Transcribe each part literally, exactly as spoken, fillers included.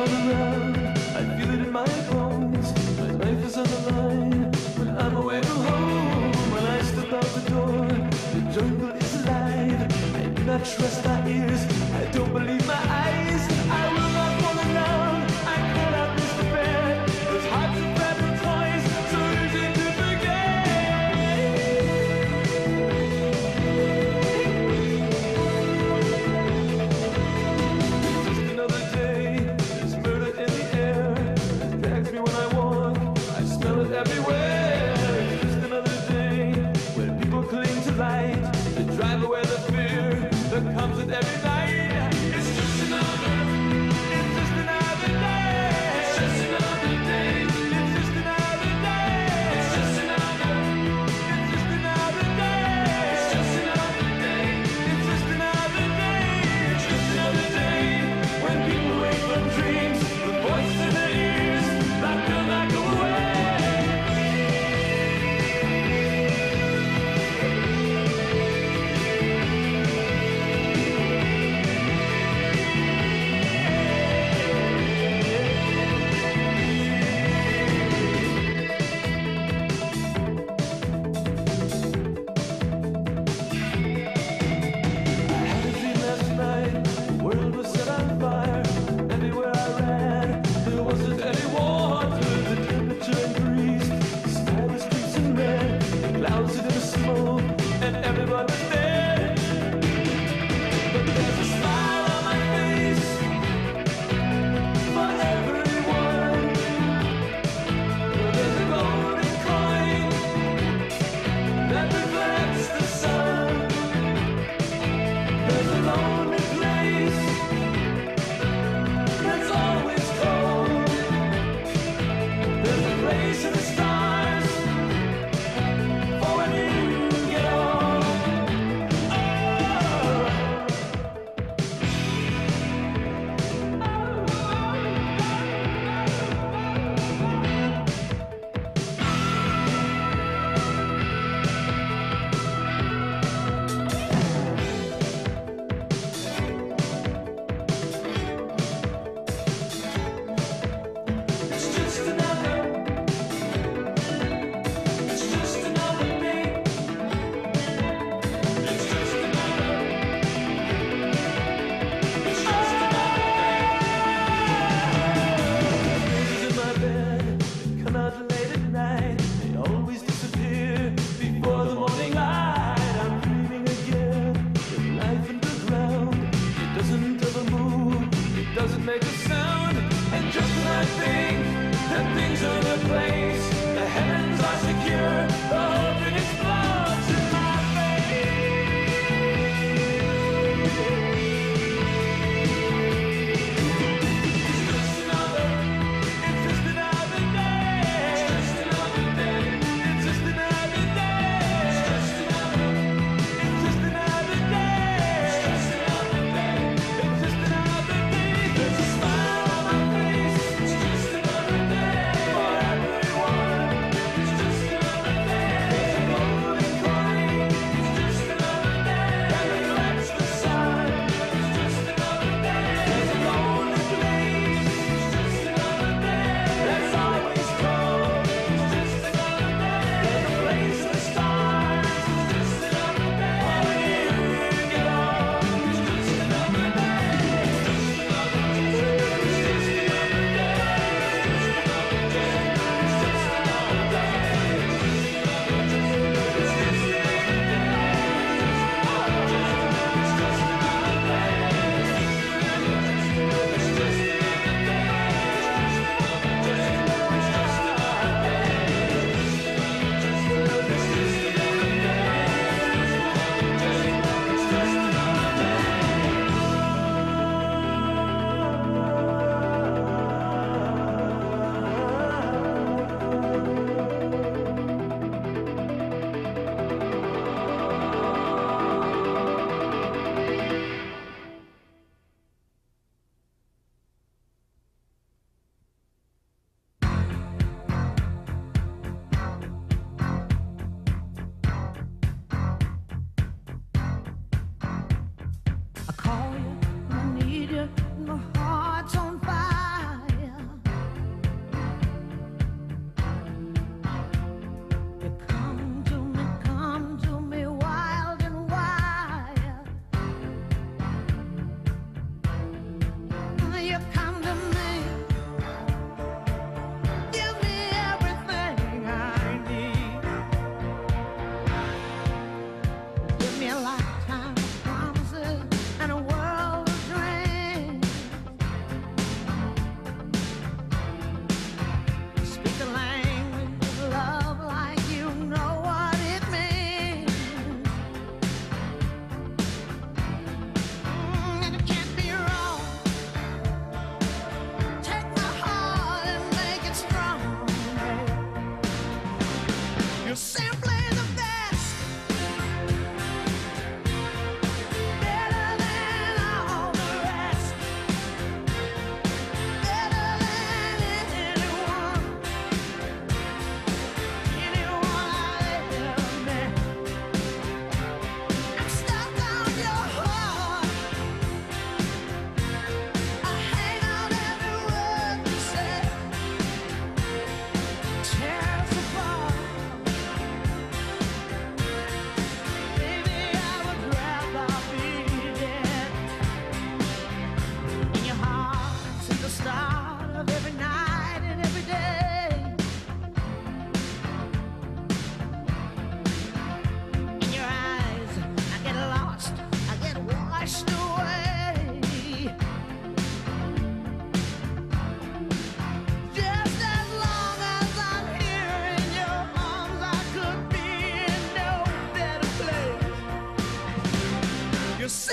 around, I feel it in my bones. My life is on the line when I'm away from home. When I step out the door, the jungle is alive. I do not trust my ears, I don't believe my eyes. I will not fall around, I cannot miss the bed. Those hearts of fragile toys, so easy to forget. Just another day, there's murder in the air. It drags me when I walk, I smell it everywhere. Just another day, when people cling to light, to drive away the fear that comes with every night. It's just another, it's just another day. It's just another day. It's just another day. It's just another, it's just another day. It's just another day. It's just another day. It's just another day when people wake from dreams, the voice in their ears, lock them back away.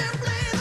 simply